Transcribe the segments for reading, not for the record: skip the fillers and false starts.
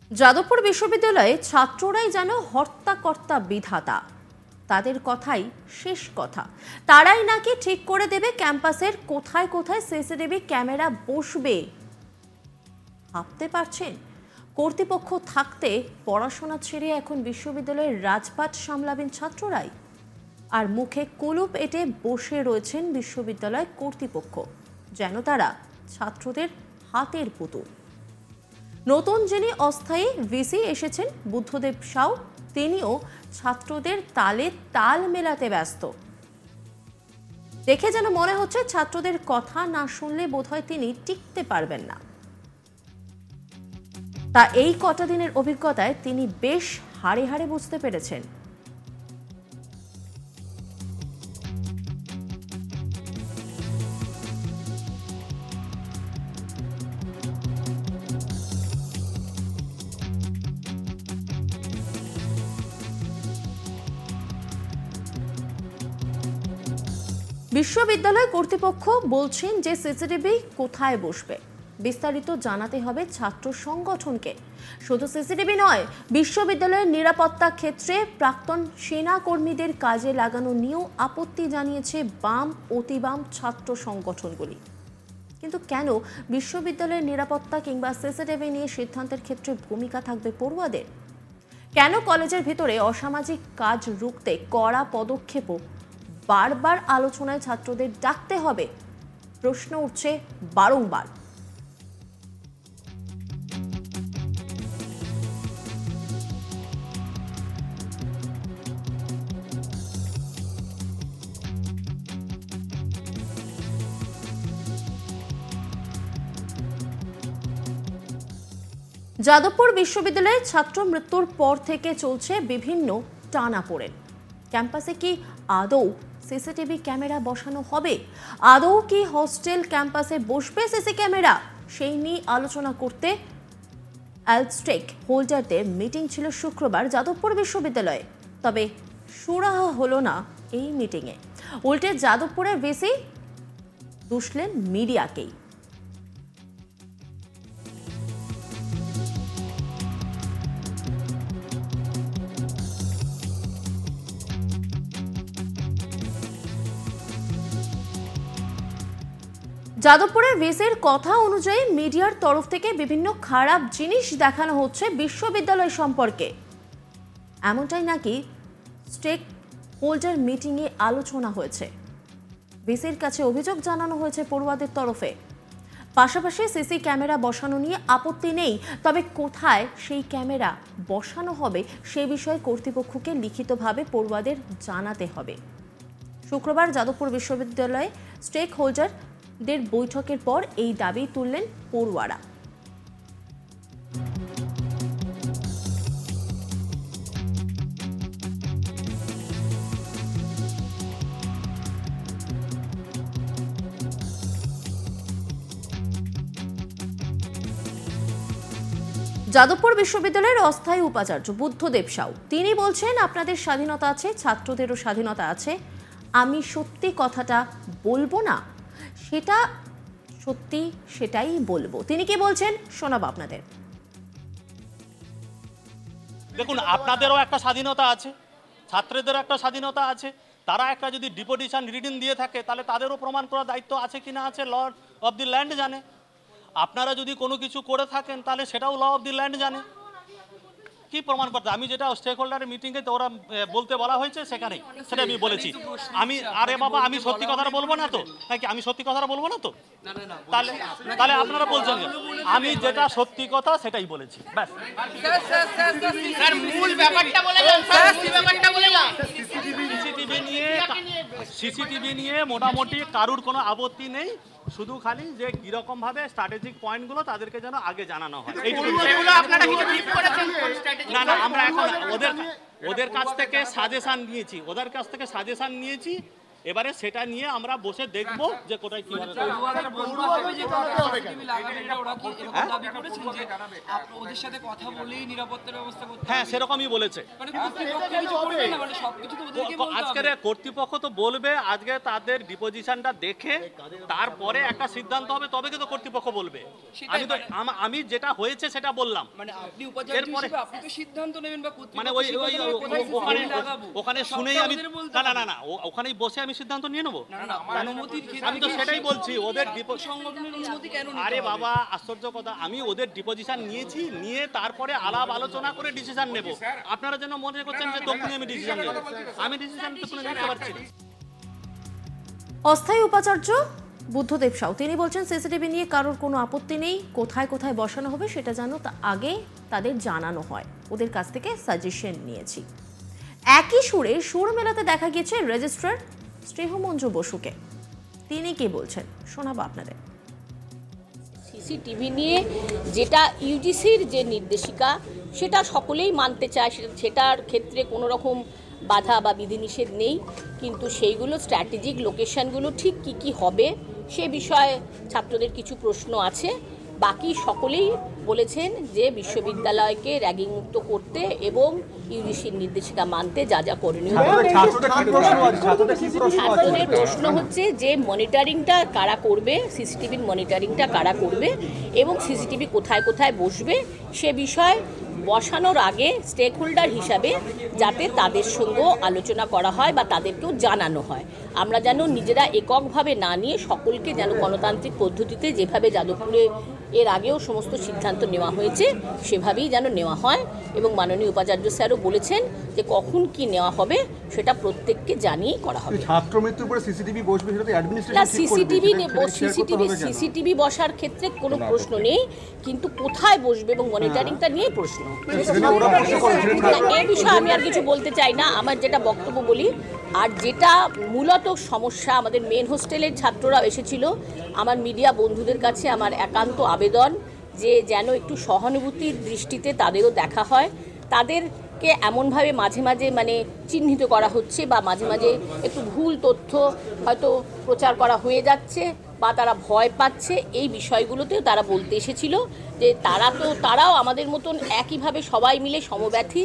যাদবপুর বিশ্ববিদ্যালয়ে ছাত্ররাই যেন হর্তাকর্তা বিধাতা, তাদের কথাই শেষ কথা। তারাই নাকি ঠিক করে দেবে ক্যাম্পাসের কোথায় কোথায় সিসিটিভি ক্যামেরা বসবে। ভাবতে পারছেন, কর্তৃপক্ষ থাকতে পড়াশোনা ছেড়ে এখন বিশ্ববিদ্যালয়ের রাজপাট সামলাবেন ছাত্ররাই, আর মুখে কুলুপ এঁটে বসে রয়েছেন বিশ্ববিদ্যালয় কর্তৃপক্ষ, যেন তারা ছাত্রদের হাতের পুতুল। নতুন যিনি অস্থায়ী ভিসি এসেছেন বুদ্ধদেব সাউ, তিনিও ছাত্রদের তালে তাল মেলাতে ব্যস্ত। দেখে যেন মনে হচ্ছে ছাত্রদের কথা না শুনলে বোধহয় তিনি টিকতে পারবেন না। তা এই কটা দিনের অভিজ্ঞতায় তিনি বেশ হাড়ে হাড়ে বুঝতে পেরেছেন। বিশ্ববিদ্যালয় কর্তৃপক্ষ বলছেন যে সিসিটিভি কোথায় বসবে বিস্তারিত জানাতে হবে ছাত্র সংগঠনকে। শুধু সিসিটিভি নয়, বিশ্ববিদ্যালয়ের নিরাপত্তা ক্ষেত্রে প্রাক্তন সেনা কর্মীদের কাজে লাগানো নিয়েও আপত্তি জানিয়েছে বাম অতিবাম ছাত্র সংগঠনগুলি। কিন্তু কেন বিশ্ববিদ্যালয়ের নিরাপত্তা কিংবা সিসিটিভি নিয়ে সিদ্ধান্তের ক্ষেত্রে ভূমিকা থাকবে পড়ুয়াদের? কেন কলেজের ভিতরে অসামাজিক কাজ রুখতে কড়া পদক্ষেপও বারবার আলোচনায় ছাত্রদের ডাকতে হবে? প্রশ্ন উঠছে বারংবার। যাদবপুর বিশ্ববিদ্যালয়ের ছাত্র মৃত্যুর পর থেকে চলছে বিভিন্ন টানাপোড়েন। ক্যাম্পাসে কি আদৌ সিসিটিভি ক্যামেরা বসানো হবে? আদৌ কি হস্টেল ক্যাম্পাসে বসবে সিসি ক্যামেরা? সেই নিয়ে আলোচনা করতে স্টেক হোল্ডারদের মিটিং ছিল শুক্রবার যাদবপুর বিশ্ববিদ্যালয়ে। তবে সুরাহা হলো না এই মিটিংয়ে। উল্টে যাদবপুরের ভিসি দুষলেন মিডিয়াকেই। যাদবপুরের ভিসির কথা অনুযায়ী মিডিয়ার তরফ থেকে বিভিন্ন খারাপ জিনিস দেখানো হচ্ছে বিশ্ববিদ্যালয় সম্পর্কে, এমনটাই নাকি স্টেক হোল্ডার মিটিংয়ে আলোচনা হয়েছে। ভিসির কাছে অভিযোগ জানানো হয়েছে পড়ুয়াদের তরফে। পাশাপাশি সিসি ক্যামেরা বসানো নিয়ে আপত্তি নেই, তবে কোথায় সেই ক্যামেরা বসানো হবে সে বিষয়ে কর্তৃপক্ষকে লিখিতভাবে পড়ুয়াদের জানাতে হবে। শুক্রবার যাদবপুর বিশ্ববিদ্যালয়ে স্টেক হোল্ডার দের বৈঠকের পর এই দাবি তুললেন পড়ুয়ারা। যাদবপুর বিশ্ববিদ্যালয়ের অস্থায়ী উপাচার্য বুদ্ধদেব সাউ তিনি বলছেন, আপনাদের স্বাধীনতা আছে, ছাত্রদেরও স্বাধীনতা আছে। আমি সত্যি কথাটা বলবো না, সেটা সত্যি সেটাই বলবো। তিনি কি বলছেন শোনাবো আপনাদের। দেখুন, আপনাদেরও একটা স্বাধীনতা আছে, ছাত্রদেরও একটা স্বাধীনতা আছে। তারা একটা যদি ডিপোজিশন রিডিং দিয়ে থাকে তাহলে তাদেরও প্রমাণ করার দায়িত্ব আছে কি না আছে ল অফ দি ল্যান্ড জানে। আপনারা যদি কোনো কিছু করে থাকেন তাহলে সেটাও ল অফ দি ল্যান্ড জানে। কি প্রমাণ করতে? আমি যেটা স্টেক হোল্ডারের মিটিংয়ে তো ওরা বলতে বলা হয়েছে সেখানেই সেটা আমি বলেছি। আমি আরে বাবা, আমি সত্যি কথাটা বলবো না তো নাকি? আমি সত্যি কথাটা বলবো না তো? তাহলে তাহলে আপনারা বলছেন আমি যেটা সত্যি কথা সেটাই বলেছি, ব্যাস। সিসিটিভি নিয়ে মোটামুটি কারুর কোনো আপত্তি নেই, শুধু খালি যে কিরকম ভাবে স্ট্র্যাটেজিক পয়েন্টগুলো তাদেরকে যেন আগে জানানো হয়। না না, আমরা এখন ওদের কাছ থেকে সাজেশন নিয়েছি, এবারে সেটা নিয়ে আমরা বসে দেখব যে কোথায় কিভাবে হ্যাঁ সেরকমই বলেছে। আজকের কর্তৃপক্ষ তো বলবে, আজকে তাদের ডিপোজিশনটা দেখে তারপরে একটা সিদ্ধান্ত হবে, তবে কিন্তু কর্তৃপক্ষ বলবে। আমি যেটা হয়েছে সেটা বললাম, মানে আপনি উপাচার্য হিসেবে আপনি তো সিদ্ধান্ত নেবেন বা মানে ওখানে শুনেই আমি না ওখানেই বসে আমি সিদ্ধান্ত নিয়ে নেবো। আমি তো সেটাই বলছি, ওদের সংগঠনের অনুমতি কেন? আরে বাবা আশ্চর্য কথা, আমি ওদের ডিপোজিশন নিয়েছি, নিয়ে তারপরে আলাপ আলোচনা করে ডিসিশন নেব। আপনারা যেন মনে করছেন যে তখনই আমি ডিসিশন নেব, আমি ডিসিশন তখনই নিতে পারছি না। অস্থায়ী উপাচার্য বুদ্ধদেব সাউ তিনি বলছেন সিসিটিভি নিয়ে কারোর কোনো আপত্তি নেই, কোথায় কোথায় বসানো হবে সেটা যেন আগে তাদের জানানো হয়, ওদের কাছ থেকে সাজেশন নিয়েছি। একই সুরে সুর মেলাতে দেখা গিয়েছে রেজিস্ট্রার স্নেহমঞ্জু বসুকে। তিনি কি বলছেন শোনাবো আপনাদের। সিসিটিভি নিয়ে যেটা ইউজিসির যে নির্দেশিকা সেটা সকলেই মানতে চায়, সেটার ক্ষেত্রে কোনো রকম বাধা বা বিধিনিষেধ নেই, কিন্তু সেইগুলো স্ট্র্যাটেজিক লোকেশনগুলো ঠিক কি হবে সে বিষয়ে ছাত্রদের কিছু প্রশ্ন আছে। বাকি সকলেই বলেছেন যে বিশ্ববিদ্যালয়কে র্যাগিং মুক্ত করতে এবং ইউজিসির নির্দেশিকা মানতে যা যা করণীয়। ছাত্রদের প্রশ্ন হচ্ছে যে মনিটরিংটা কারা করবে, সিসিটিভির মনিটরিংটা কারা করবে এবং সিসিটিভি কোথায় কোথায় বসবে সে বিষয়ে বসানোর আগে স্টেক হোল্ডার হিসাবে যাতে তাদের সঙ্গেও আলোচনা করা হয় বা তাদেরকেও জানানো হয়। আমরা যেন নিজেরা এককভাবে না নিয়ে সকলকে যেন গণতান্ত্রিক পদ্ধতিতে যেভাবে যাদবপুরে এর আগেও সমস্ত সিদ্ধান্ত নেওয়া হয়েছে সেভাবেই যেন নেওয়া হয় এবং মাননীয় উপাচার্য স্যারও বলেছেন যে কখন কি নেওয়া হবে সেটা প্রত্যেককে জানিয়ে করা হবে। ছাত্র মৃত্যুর পরে সিসিটিভি বসবে সেটা তো অ্যাডমিনিস্ট্রেশন না, সিসিটিভি বসার ক্ষেত্রে কোনো প্রশ্ন নেই, কিন্তু কোথায় বসবে এবং মনিটরিংটা নিয়ে প্রশ্ন। এই বিষয়ে আমি আর কিছু বলতে চাই না, আমার যেটা বক্তব্য বলি। আর যেটা মূলত সমস্যা, আমাদের মেন হোস্টেলের ছাত্ররা এসেছিল, আমার মিডিয়া বন্ধুদের কাছে আমার একান্ত আবেদন যে যেন একটু সহানুভূতির দৃষ্টিতে তাদেরও দেখা হয়। তাদেরকে এমনভাবে মাঝে মাঝে মানে চিহ্নিত করা হচ্ছে বা মাঝে মাঝে একটু ভুল তথ্য হয়তো প্রচার করা হয়ে যাচ্ছে বা তারা ভয় পাচ্ছে, এই বিষয়গুলোতেও তারা বলতে এসেছিল যে তারাও আমাদের মতন একইভাবে সবাই মিলে সমব্যথী।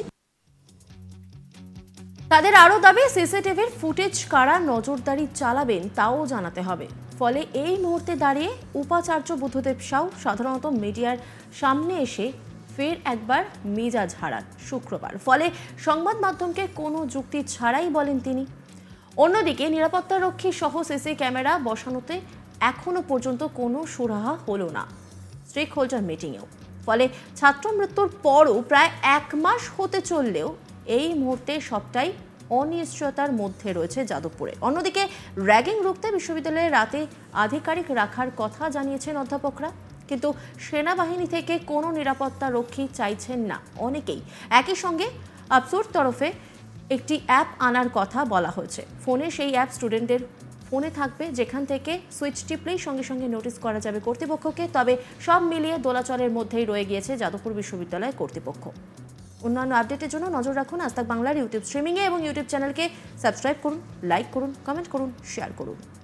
তাদের আরও দাবি সিসিটিভির ফুটেজ কারা নজরদারি চালাবেন তাও জানাতে হবে। ফলে এই মুহূর্তে দাঁড়িয়ে উপাচার্য বুদ্ধদেব সাউ সাধারণত মিডিয়ার সামনে এসে ফের একবার মেজাজ হারান শুক্রবার। ফলে সংবাদ মাধ্যমকে কোনো যুক্তি ছাড়াই বলেন তিনি। অন্যদিকে নিরাপত্তারক্ষী সহ সিসি ক্যামেরা বসানোতে এখনো পর্যন্ত কোনো সুরাহা হলো না স্টেক হোল্ডার মিটিংয়েও। ফলে ছাত্র মৃত্যুর পরও প্রায় 1 মাস হতে চললেও এই মুহূর্তে সবটাই অনিশ্চয়তার মধ্যে রয়েছে যাদবপুরে। অন্যদিকে র্যাগিং রুখতে বিশ্ববিদ্যালয়ে রাতে আধিকারিক রাখার কথা জানিয়েছেন অধ্যাপকরা, কিন্তু সেনাবাহিনী থেকে কোনো নিরাপত্তা রক্ষী চাইছেন না অনেকেই। একই সঙ্গে আফসুর তরফে একটি অ্যাপ আনার কথা বলা হয়েছে। ফোনে সেই অ্যাপ স্টুডেন্টদের ফোনে থাকবে, যেখান থেকে সুইচ টিপলেই সঙ্গে সঙ্গে নোটিশ করা যাবে কর্তৃপক্ষকে। তবে সব মিলিয়ে দোলাচলের মধ্যেই রয়ে গিয়েছে যাদবপুর বিশ্ববিদ্যালয় কর্তৃপক্ষ। অন্যান্য আপডেটের জন্য নজর রাখুন আজ তাক বাংলার ইউটিউব স্ট্রিমিংয়ে এবং ইউটিউব চ্যানেলকে সাবস্ক্রাইব করুন, লাইক করুন, কমেন্ট করুন, শেয়ার করুন।